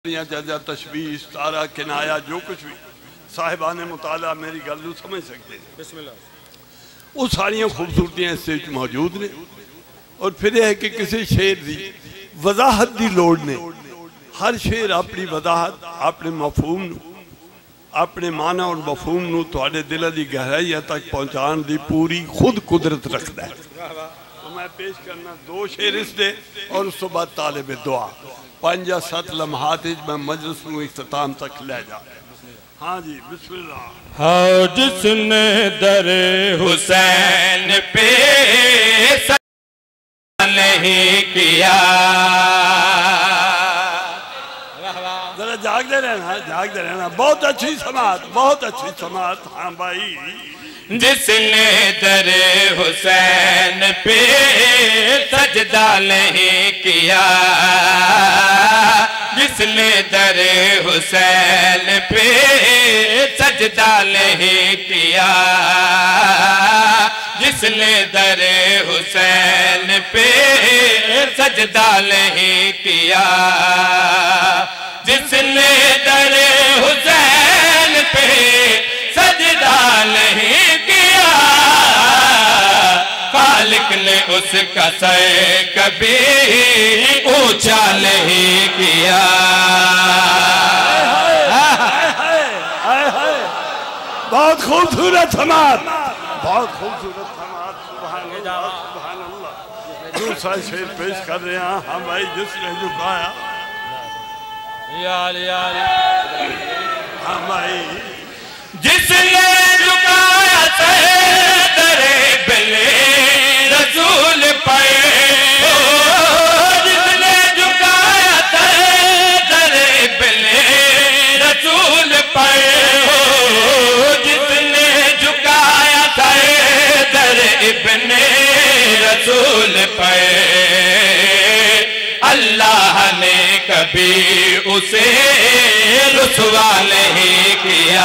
तशबीह इस्तारा किनाया जो कुछ भी साहिबान मुताला मेरी गल समझ सकते हैं। वो सारिया खूबसूरतियां इस मौजूद ने। और फिर यह है कि किसी शेर की वजाहत की लोड़ ने। हर शेर अपनी वजाहत अपने मफहूम अपने माना और मफहूम नूं तुहाडे दिल की गहराइया तक पहुँचाने की पूरी खुद कुदरत रखता है। तो मैं पेश करना दो शेर इस दे और उस तो बाद तालिब दुआ 5 या 7 लम्हात मैं मजलिस को इख्तिताम तक ले जा। हाँ जी बिस्मिल्लाह। हाँ जिसने दरे हुसैन पे नहीं किया। जरा जागते रहना बहुत अच्छी समात बहुत अच्छी समात। हाँ भाई जिसने दरे हुसैन पे सजदा नहीं किया। जिसने दरे हुसैन पे सजदा नहीं किया। जिसने दरे हुसैन पे सजदा नहीं किया। जिसने दरे हुसैन पे सजदा नहीं किया। खालिक ने उसका सर कभी ऊंचा नहीं किया। बहुत खूबसूरत समात बहुत खूबसूरत समात। सुभान अल्लाह सुभान अल्लाह। दूसरा शेर पेश कर रहे हैं। हाँ भाई जिसने झुकाया। हाँ भाई जिसने झुकाया दरे बिले रसूल पे। जिसने झुकाया दरे बिले रसूल पे। जिसने झुकाया दरे बिले रसूल पे। अल्लाह ने कभी उसे रुसवा नहीं किया।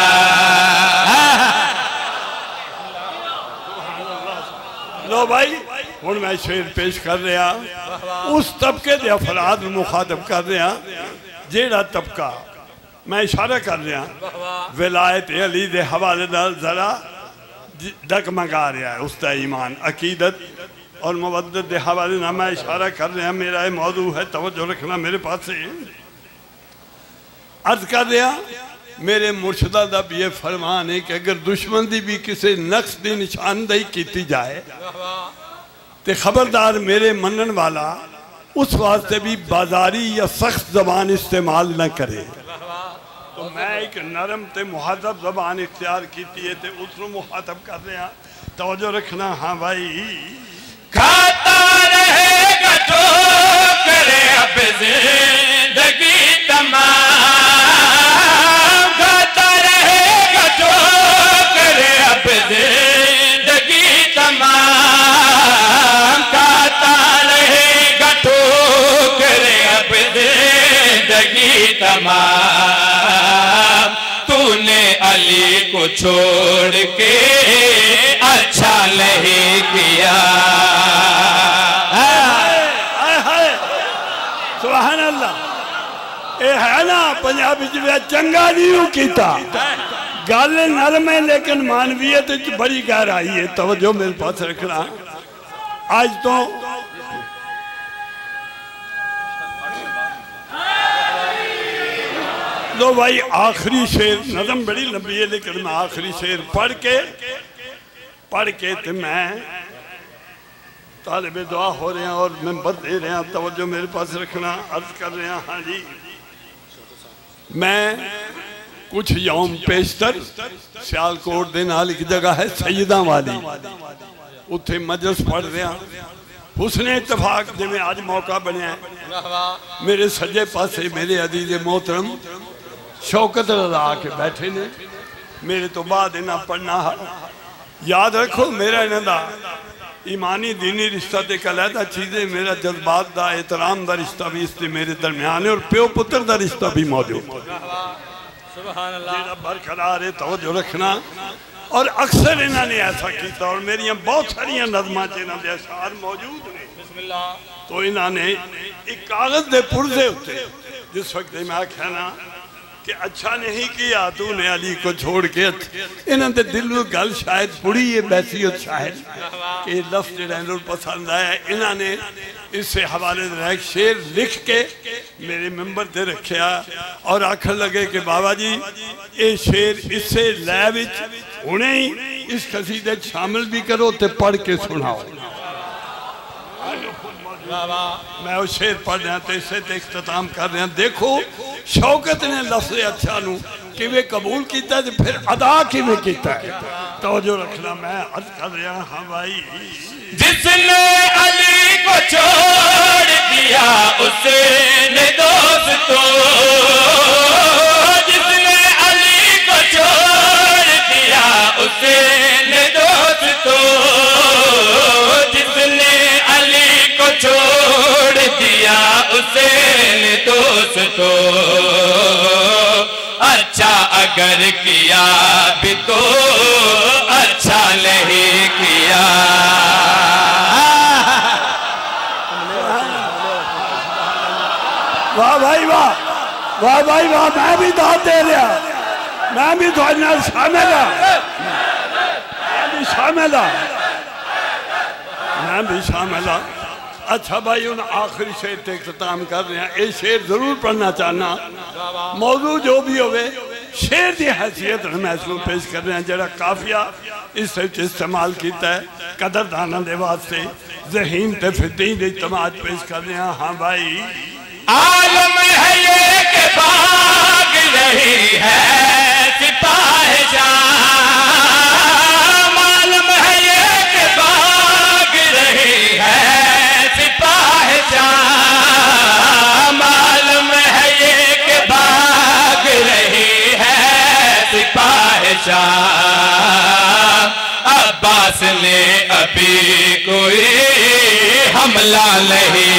लो भाई हुण मैं शेर पेश कर रहा उस तबके के अफराद मुखातब कर रहा जेड़ा तबका मैं इशारा कर रहा विलायत अली दे हवाले नाल जरा डगमगा रहा है। उसका ईमान अकीदत और मुवद्दत के हवाले ना मैं इशारा कर रहा। मेरा ये मौजू है तवज्जो रखना मेरे पास से। अर्ज कर रहा मेरे मुर्शदा का भी ये फरमान है कि अगर दुश्मन की भी किसी नक्श की निशानदेही की जाए तो खबरदार मेरे मनन वाला उस वास्ते भी बाजारी या सख्त जबान इस्तेमाल न करे। तो मैं एक नरम ते मुहातब जबान इख्तियार की तो उसको मुहातब कर रहा। तवज्जो रखना। हाँ भाई खाता रहेगा जो करे अब जिंदगी तमाम। खाता रहेगा जो करे अब जिंदगी तमाम। खाता रहेगा जो करे अब जिंदगी तमाम। तूने अली को छोड़ के अच्छा नहीं किया। सुभान अल्लाह। ये है ना पंजाबी चंगा नहीं किया। गल नरम है लेकिन मानवीयत बड़ी गहराई है। तवज्जो मेरे पास रखना। आज तो लो भाई आखिरी शेर नज़म बड़ी लंबी है लेकिन मैं आखिरी शेर पढ़ के तो मैं तालिबे दुआ हो रहे हैं और मेंबर दे रहे हैं। तवज्जो मेरे पास रखना। अर्ज कर रहे हैं। हाँ जी मैं कुछ यौम पेशतर सियालकोट दे नाल एक जगह है सैयदा वाली उत्थे मजलिस पढ़ रहा। हुस्ने इत्तफाक जिवें अज मौका बनया मेरे सज्जे पासे मेरे अजीज मोहतरम शौकत रज़ा के बैठे ने। मेरे तो बाद इन्हें पढ़ना याद रखो मेरा इन्हों का ईमानी दीनी रिश्ता तो एक अलहदा चीज़ है। मेरा जज्बात का एहतराम का रिश्ता भी इससे मेरे दरम्यान है और प्यो पुत्र का रिश्ता भी मौजूद है। बरकरार है। तवज्जो रखना। और अक्सर इन्होंने ऐसा किया और मेरिया बहुत सारिया नज़मां च इन्हां दे अशार मौजूद ने। तो इन्होंने एक कागज के पुर्जे उत्ते जिस वक्त मैं आख्या ना कि अच्छा नहीं किया तूने अली को छोड़ के, इन्होंने दिल में गल शायद पुड़ी है बैसीयत शायद कि लफ्ज जो पसंद आया, इन्होंने इससे हवाले एक शेर लिख के मेरे मेंबर से रखा और आखन लगे कि बाबा जी ये शेर इससे लय विच हुणे ही इस कसीदे शामिल भी करो तो पढ़ के सुनाओ। मैं वो शेर पढ़ रहा तो इससे इख्तिताम कर रहा। देखो शौकत ने लफ्ज़ अच्छा नू किवें कबूल किया तो फिर अदा किवें किया है, तवज्जो रखना। मैं अर्ज कर रहा हाँ भाई, जिसने अली को छोड़ दिया उसने दोस्तों, जिसने अली को छोड़ दिया उसने दोस्तों, जिसने अली को छोड़ दिया उसने दोस्तों, अच्छा अगर किया भी तो अच्छा नहीं किया। वाह भाई वाह, वाह भाई वाह, मैं भी दाद दे रहा, मैं भी थोड़े नाल शामिल हाँ, मैं भी शामिल हाँ, मैं भी शामिल हाँ। अच्छा भाई उन आखिरी शेर से इख्तिताम कर रहे हैं। ये शेर जरूर पढ़ना चाहना, मौजू जो भी होवे शेर की हैसियत महसूस पेश कर रहे हैं। जरा काफिया इस इस्तेमाल किया है कदरदाना के वास्ते, ज़हीन ते फितीन इज्तिमात पेश कर रहे हैं। हाँ भाई, आलम है ये कि भाग रही है सिपाहीजान, आलम है ये कि भाग रही है सिपाहीजान, आलम है ये कि भाग रही है सिपाहीजान। अब्बास ने अभी कोई हमला नहीं